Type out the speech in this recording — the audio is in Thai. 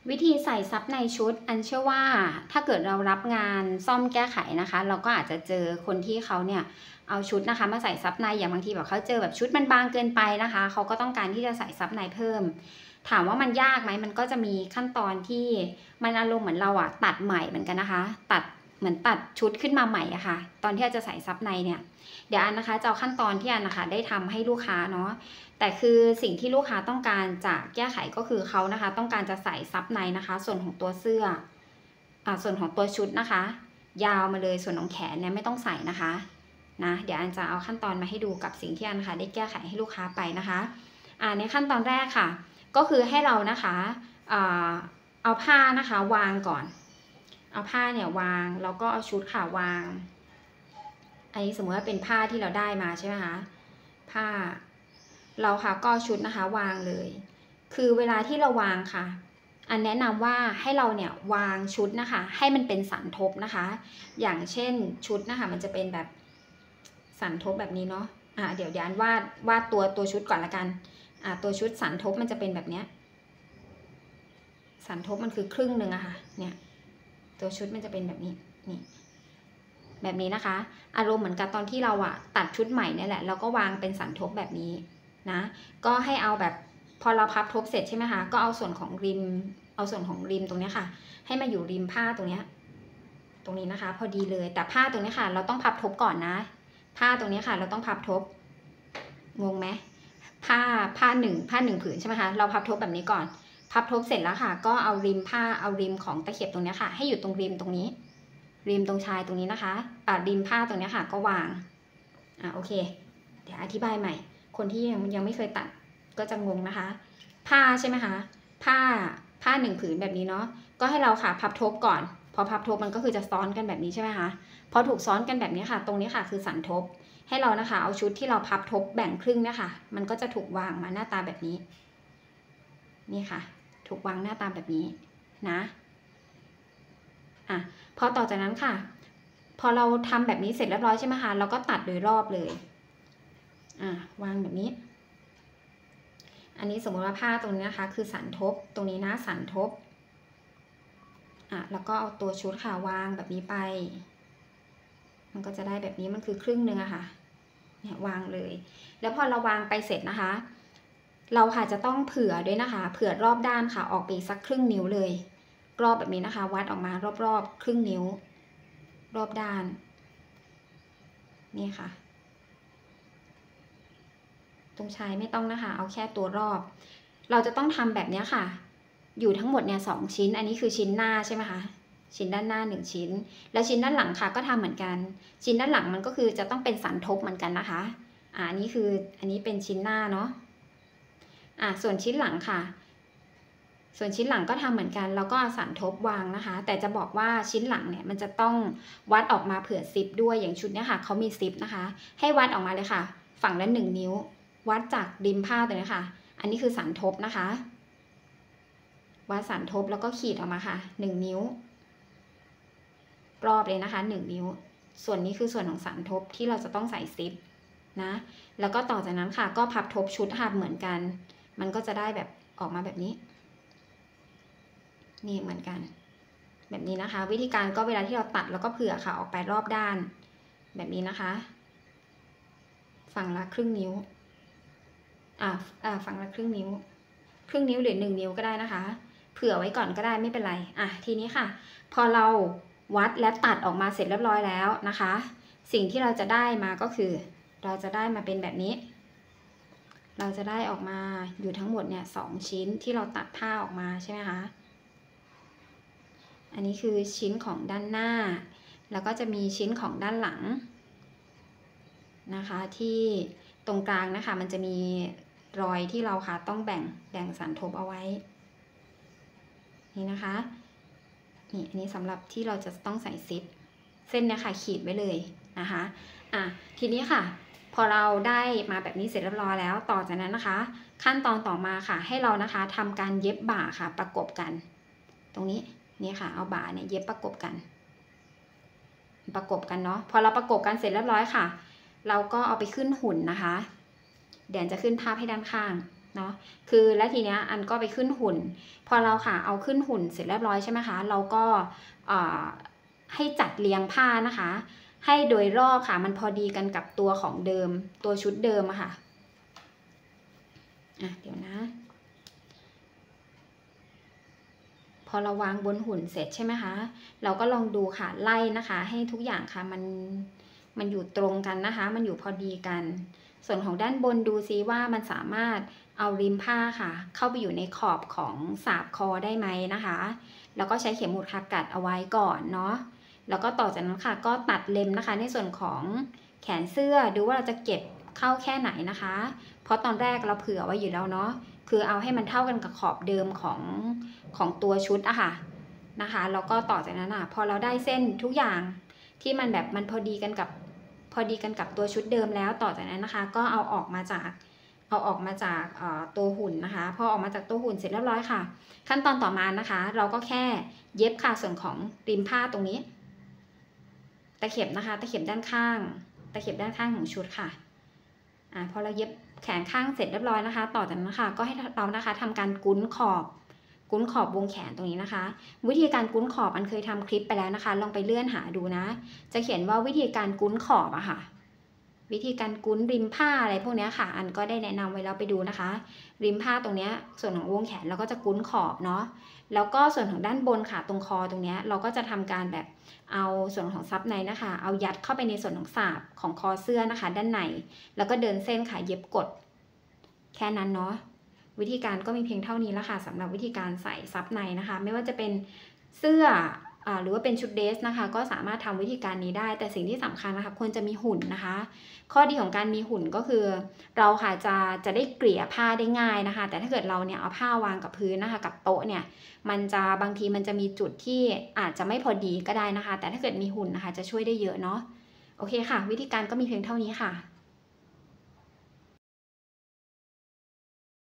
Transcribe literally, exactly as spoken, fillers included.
วิธีใส่ซับในชุดอันเชื่อว่าถ้าเกิดเรารับงานซ่อมแก้ไขนะคะเราก็อาจจะเจอคนที่เขาเนี่ยเอาชุดนะคะมาใส่ซับในอย่างบางทีแบบเขาเจอแบบชุดมันบางเกินไปนะคะเขาก็ต้องการที่จะใส่ซับในเพิ่มถามว่ามันยากไหมมันก็จะมีขั้นตอนที่มันอารมณ์เหมือนเราอะตัดใหม่เหมือนกันนะคะตัดเหมือนตัดชุดขึ้นมาใหม่อะค่ะตอนที่จะใส่ซับในเนี่ยเดี๋ยวอันนะคะจะเอาขั้นตอนที่อันนะคะได้ทำให้ลูกค้าเนาะแต่คือสิ่งที่ลูกค้าต้องการจะแก้ไขก็คือเขานะคะต้องการจะใส่ซับในนะคะส่วนของตัวเสื้ออ่าส่วนของตัวชุดนะคะยาวมาเลยส่วนของแขนเนี่ยไม่ต้องใส่นะคะนะเดี๋ยวอันจะเอาขั้นตอนมาให้ดูกับสิ่งที่อันนะคะได้แก้ไขให้ลูกค้าไปนะคะอ่าในขั้นตอนแรกค่ะก็คือให้เรานะคะอ่าเอาผ้านะคะวางก่อนเอาผ้าเนี่ยวางแล้วก็เอาชุดค่ะวางอันนี้สมมติว่าเป็นผ้าที่เราได้มาใช่ไหมคะผ้าเราค่ะก็ชุดนะคะวางเลยคือเวลาที่เราวางค่ะอันแนะนำว่าให้เราเนี่ยวางชุดนะคะให้มันเป็นสันทบนะคะอย่างเช่นชุดนะคะมันจะเป็นแบบสันทบแบบนี้เนาะอ่าเดี๋ยวเดี๋ยวอันวาดวาดตัวตัวชุดก่อนละกันอ่าตัวชุดสันทบมันจะเป็นแบบเนี้ยสันทบมันคือครึ่งหนึ่งอะค่ะเนี่ยตัวชุดมันจะเป็นแบบนี้นี่แบบนี้นะคะอารมณ์เหมือนกับตอนที่เราอะตัดชุดใหม่นี่แหละเราก็วางเป็นสันทบแบบนี้นะก็ให้เอาแบบพอเราพับทบเสร็จใช่ไหมคะก็เอาส่วนของริมเอาส่วนของริมตรงนี้ค่ะให้มาอยู่ริมผ้าตรงนี้ตรงนี้นะคะพอดีเลยแต่ผ้าตรงนี้ค่ะเราต้องพับทบก่อนนะผ้าตรงนี้ค่ะเราต้องพับทบงงไหมผ้าผ้าหนึ่งผ้าหนึ่งผืนใช่ไหมคะเราพับทบแบบนี้ก่อนพับทบเสร็จแล้วค่ะก็เอาริมผ้าเอาริมของตะเข็บตรงนี้ค่ะให้อยู่ตรงริมตรงนี้ริมตรงชายตรงนี้นะคะอ่าริมผ้าตรงนี้ค่ะก็วางอ่าโอเคเดี๋ยวอธิบายใหม่คนที่ยังยังไม่เคยตัดก็จะงงนะคะผ้าใช่ไหมคะผ้าผ้าหนึ่งผืนแบบนี้เนาะก็ให้เราค่ะพับทบก่อนพอพับทบมันก็คือจะซ้อนกันแบบนี้ใช่ไหมคะพอถูกซ้อนกันแบบนี้ค่ะตรงนี้ค่ะคือสันทบให้เรานะคะเอาชุดที่เราพับทบแบ่งครึ่งเนี่ยค่ะมันก็จะถูกวางมาหน้าตาแบบนี้นี่ค่ะถูกวางหน้าตาแบบนี้นะอ่ะพอต่อจากนั้นค่ะพอเราทำแบบนี้เสร็จเรียบร้อยใช่ไหมคะเราก็ตัดโดยรอบเลยอ่ะวางแบบนี้อันนี้สมมติว่าผ้าตรงนี้นะคะคือสันทบตรงนี้นะสันทบอ่ะแล้วก็เอาตัวชุดค่ะวางแบบนี้ไปมันก็จะได้แบบนี้มันคือครึ่งหนึ่งอะค่ะเนี่ยวางเลยแล้วพอเราวางไปเสร็จนะคะเราค่ะจะต้องเผื่อด้วยนะคะเผื่อรอบด้านค่ะออกไปสักครึ่งนิ้วเลยรอบแบบนี้นะคะวัดออกมารอบๆครึ่งนิ้วรอบด้านนี่ค่ะตรงชายไม่ต้องนะคะเอาแค่ตัวรอบเราจะต้องทำแบบนี้ค่ะอยู่ทั้งหมดเนี่ยสองชิ้นอันนี้คือชิ้นหน้าใช่ไหมคะชิ้นด้านหน้าหนึ่งชิ้นแล้วชิ้นด้านหลังค่ะก็ทำเหมือนกันชิ้นด้านหลังมันก็คือจะต้องเป็นสันทบเหมือนกันนะคะอ่าอันนี้คืออันนี้เป็นชิ้นหน้าเนาะอ่าส่วนชิ้นหลังค่ะส่วนชิ้นหลังก็ทำเหมือนกันแล้วก็สันทบวางนะคะแต่จะบอกว่าชิ้นหลังเนี่ยมันจะต้องวัดออกมาเผื่อซิปด้วยอย่างชุดนี้ค่ะเขามีซิปนะคะให้วัดออกมาเลยค่ะฝั่งละหนึ่งนิ้ววัดจากริมผ้าตัวนี้ค่ะอันนี้คือสันทบนะคะวัดสันทบแล้วก็ขีดออกมาค่ะหนึ่งนิ้วรอบเลยนะคะหนึ่งนิ้วส่วนนี้คือส่วนของสันทบที่เราจะต้องใส่ซิปนะแล้วก็ต่อจากนั้นค่ะก็พับทบชุดค่ะเหมือนกันมันก็จะได้แบบออกมาแบบนี้นี่เหมือนกันแบบนี้นะคะวิธีการก็เวลาที่เราตัดแล้วก็เผื่อค่ะออกไปรอบด้านแบบนี้นะคะฝั่งละครึ่งนิ้วอ่าอ่าฝั่งละครึ่งนิ้วครึ่งนิ้วหรือหนึ่งนิ้วก็ได้นะคะเผื่อไว้ก่อนก็ได้ไม่เป็นไรอ่ะทีนี้ค่ะพอเราวัดและตัดออกมาเสร็จเรียบร้อยแล้วนะคะสิ่งที่เราจะได้มาก็คือเราจะได้มาเป็นแบบนี้เราจะได้ออกมาอยู่ทั้งหมดเนี่ยสองชิ้นที่เราตัดผ้าออกมาใช่ไหมคะอันนี้คือชิ้นของด้านหน้าแล้วก็จะมีชิ้นของด้านหลังนะคะที่ตรงกลางนะคะมันจะมีรอยที่เราค่ะต้องแบ่งแบ่งสันทบเอาไว้นี่นะคะนี่อันนี้สำหรับที่เราจะต้องใส่ซิปเส้นเนี่ยค่ะขีดไว้เลยนะคะอ่ะทีนี้ค่ะพอเราได้มาแบบนี้เสร็จเรียบร้อยแล้วต่อจากนั้นนะคะขั้นตอนต่อมาค่ะให้เรานะคะทำการเย็บบ่าค่ะประกบกันตรงนี้นี่ค่ะเอาบ่าเนี่ยเย็บประกบกันประกบกันเนาะพอเราประกบกันเสร็จเรียบร้อยค่ะเราก็เอาไปขึ้นหุ่นนะคะเดี๋ยวจะขึ้นภาพให้ด้านข้างเนาะคือแล้วทีเนี้ยอันก็ไปขึ้นหุ่นพอเราค่ะเอาขึ้นหุ่นเสร็จเรียบร้อยใช่ไหมคะเราก็ให้จัดเรียงผ้านะคะให้โดยรอบค่ะมันพอดีกันกับตัวของเดิมตัวชุดเดิมอะค่ะอ่ะเดี๋ยวนะพอเราวางบนหุ่นเสร็จใช่ไหมคะเราก็ลองดูค่ะไล่นะคะให้ทุกอย่างค่ะมันมันอยู่ตรงกันนะคะมันอยู่พอดีกันส่วนของด้านบนดูซิว่ามันสามารถเอาริมผ้าค่ะเข้าไปอยู่ในขอบของสาบคอได้ไหมนะคะแล้วก็ใช้เข็มหมุดค่ะกัดเอาไว้ก่อนเนาะแล้วก็ต่อจากนั้นค่ะก็ตัดเล็มนะคะในส่วนของแขนเสื้อดูว่าเราจะเก็บเข้าแค่ไหนนะคะเพราะตอนแรกเราเผื่อไว้อยู่แล้วเนาะคือเอาให้มันเท่ากันกับขอบเดิมของของตัวชุดอะค่ะนะคะแล้วก็ต่อจากนั้นอะพอเราได้เส้นทุกอย่างที่มันแบบมันพอดีกันกับพอดีกันกับตัวชุดเดิมแล้วต่อจากนั้นนะคะก็เอาออกมาจากเอาออกมาจากตัวหุ่นนะคะพอออกมาจากตัวหุ่นเสร็จเรียบร้อยค่ะขั้นตอนต่อมานะคะเราก็แค่เย็บค่ะส่วนของริมผ้าตรงนี้ตะเข็บนะคะตะเข็บด้านข้างตะเข็บด้านข้างของชุดค่ะอ่าพอเราเย็บแขนข้างเสร็จเรียบร้อยนะคะต่อจากนั้นนะคะก็ให้เรานะคะทำการกุ้นขอบกุ้นขอบวงแขนตรงนี้นะคะวิธีการกุ้นขอบอันเคยทำคลิปไปแล้วนะคะลองไปเลื่อนหาดูนะจะเขียนว่าวิธีการกุ้นขอบอะค่ะวิธีการกุ้นริมผ้าอะไรพวกนี้ค่ะอันก็ได้แนะนำไว้แล้วไปดูนะคะริมผ้าตรงนี้ส่วนของวงแขนเราก็จะกุ้นขอบเนาะแล้วก็ส่วนของด้านบนค่ะตรงคอตรงนี้เราก็จะทำการแบบเอาส่วนของซับในนะคะเอายัดเข้าไปในส่วนของสาบของคอเสื้อนะคะด้านในแล้วก็เดินเส้นค่ะเย็บกดแค่นั้นเนาะวิธีการก็มีเพียงเท่านี้แล้วค่ะสำหรับวิธีการใส่ซับในนะคะไม่ว่าจะเป็นเสื้อหรือว่าเป็นชุดเดรสนะคะก็สามารถทำวิธีการนี้ได้แต่สิ่งที่สำคัญนะคะควรจะมีหุ่นนะคะข้อดีของการมีหุ่นก็คือเราค่ะจะจะได้เกลี่ยผ้าได้ง่ายนะคะแต่ถ้าเกิดเราเนี่ยเอาผ้าวางกับพื้นนะคะกับโต๊ะเนี่ยมันจะบางทีมันจะมีจุดที่อาจจะไม่พอดีก็ได้นะคะแต่ถ้าเกิดมีหุ่นนะคะจะช่วยได้เยอะเนาะโอเคค่ะวิธีการก็มีเพียงเท่านี้ค่ะ